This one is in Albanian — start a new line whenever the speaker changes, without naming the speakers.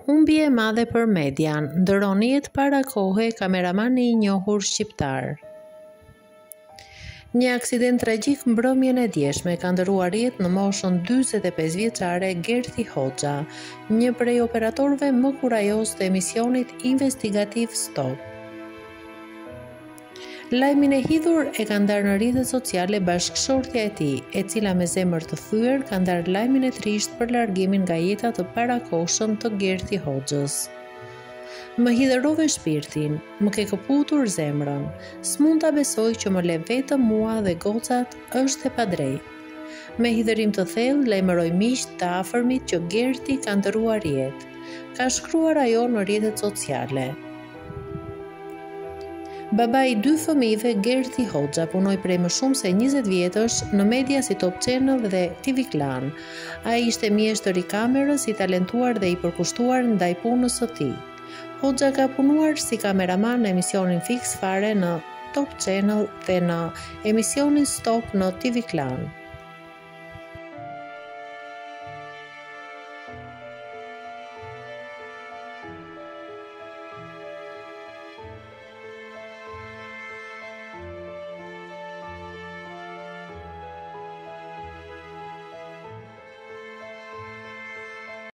Humbje e madhe për median, ndërron jetë para kohe, kameramani I njohur shqiptar. Një aksident tragjik mbrëmjen e djeshme ka ndëruar jetë në moshën 45 vjeçare Gerthi Hoxha, një prej operatorëve më kurajos të emisionit investigativ Stop. Lajmin e hidhur e ka ndarë në rrjetet sociale bashkëshortja e tij, e cila me zemër të thyer ka ndarë lajmin e trisht për largimin nga jeta të parakohshëm të Gerthi Hoxhës. Më hidherove shpirtin, më ke këputur zemrën, s'mund ta besoj që më le vetëm mua dhe gocat është e padrejtë. Me hidherim të thellë lajmëroj miqt të afërmit që Gerthi ka ndëruar jetë. Ka shkruar ajo në rrjetet sociale. Baba I 2 fëmijëve Gerthi Hoxha punoi prej më shumë se 20 vjetësh në media si Top Channel dhe TV Klan. Ai ishte mjeshtër I kamerës, I talentuar dhe I përkushtuar ndaj punës së tij. Hoxha ka punuar si kameraman në emisionin Fix Fare në Top Channel dhe në emisionin Stop në TV Klan.